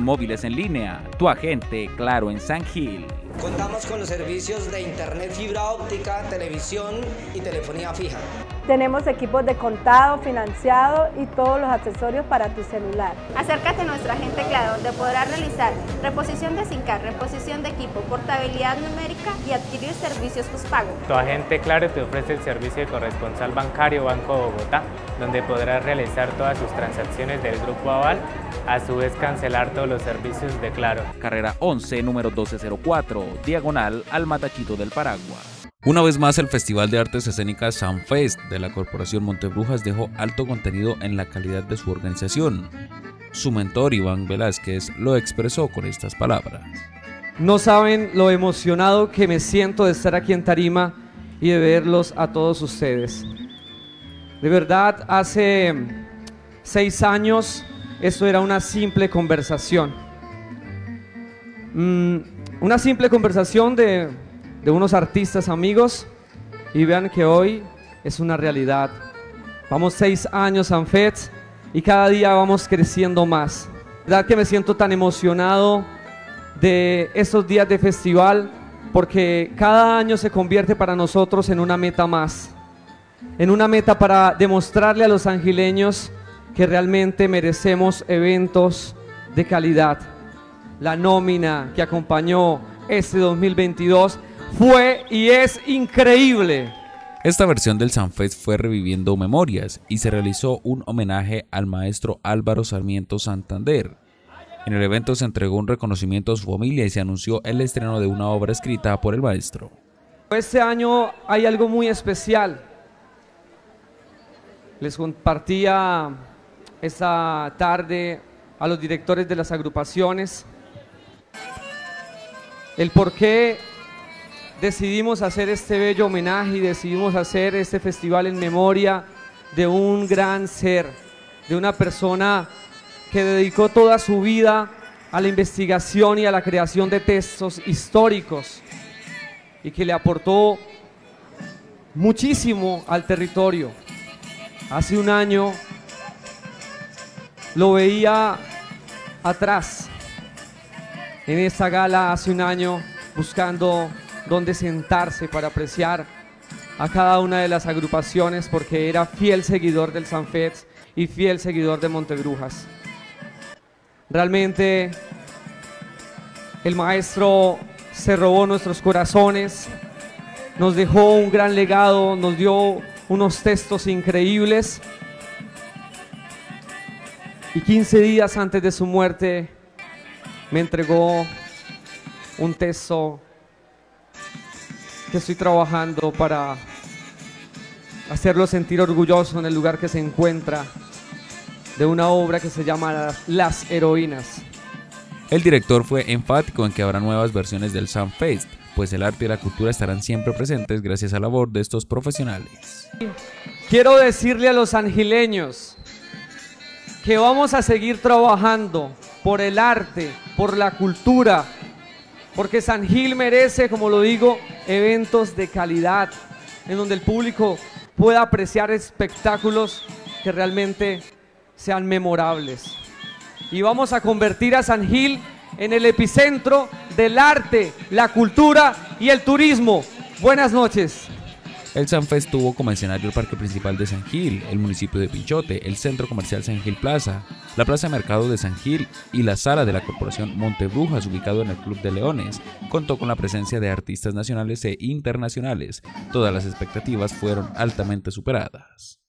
móviles en línea, tu agente Claro en San Gil. Contamos con los servicios de internet, fibra óptica, televisión y telefonía fija. Tenemos equipos de contado, financiado y todos los accesorios para tu celular. Acércate a nuestro agente Claro, donde podrás realizar reposición de SIM card, reposición de equipo, portabilidad numérica y adquirir servicios postpago. Tu agente Claro te ofrece el servicio de corresponsal bancario Banco Bogotá, donde podrás realizar todas sus transacciones del Grupo Aval, a su vez cancelar todos los servicios de Claro. Carrera 11, número 1204, diagonal al Matachito del Paragua. Una vez más, el Festival de Artes Escénicas Sanfest de la Corporación Montebrujas dejó alto contenido en la calidad de su organización. Su mentor, Iván Velázquez, lo expresó con estas palabras. No saben lo emocionado que me siento de estar aquí en Tarima y de verlos a todos ustedes. De verdad, hace 6 años esto era una simple conversación. Una simple conversación de unos artistas amigos, y vean que hoy es una realidad. Vamos 6 años Sanfest y cada día vamos creciendo más. La verdad que me siento tan emocionado de estos días de festival, porque cada año se convierte para nosotros en una meta más, en una meta para demostrarle a los sangileños que realmente merecemos eventos de calidad. La nómina que acompañó este 2022 fue y es increíble. Esta versión del Sanfest fue reviviendo memorias y se realizó un homenaje al maestro Álvaro Sarmiento Santander. En el evento se entregó un reconocimiento a su familia y se anunció el estreno de una obra escrita por el maestro. Este año hay algo muy especial. Les compartía esta tarde a los directores de las agrupaciones el por qué decidimos hacer este bello homenaje y decidimos hacer este festival en memoria de un gran ser, de una persona que dedicó toda su vida a la investigación y a la creación de textos históricos y que le aportó muchísimo al territorio. Hace un año lo veía atrás en esta gala, hace un año, buscando dónde sentarse para apreciar a cada una de las agrupaciones, porque era fiel seguidor del Sanfest y fiel seguidor de Montebrujas. Realmente el maestro se robó nuestros corazones, nos dejó un gran legado, nos dio unos textos increíbles, y 15 días antes de su muerte me entregó un texto que estoy trabajando para hacerlo sentir orgulloso en el lugar que se encuentra, de una obra que se llama Las Heroínas. El director fue enfático en que habrá nuevas versiones del Sanfest, pues el arte y la cultura estarán siempre presentes gracias a la labor de estos profesionales. Quiero decirle a los sangileños que vamos a seguir trabajando por el arte, por la cultura, porque San Gil merece, como lo digo, eventos de calidad, en donde el público pueda apreciar espectáculos que realmente sean memorables. Y vamos a convertir a San Gil en el epicentro del arte, la cultura y el turismo. Buenas noches. El Sanfest tuvo como escenario el parque principal de San Gil, el municipio de Pinchote, el centro comercial San Gil Plaza, la plaza de mercado de San Gil y la sala de la Corporación Montebrujas, ubicado en el Club de Leones. Contó con la presencia de artistas nacionales e internacionales. Todas las expectativas fueron altamente superadas.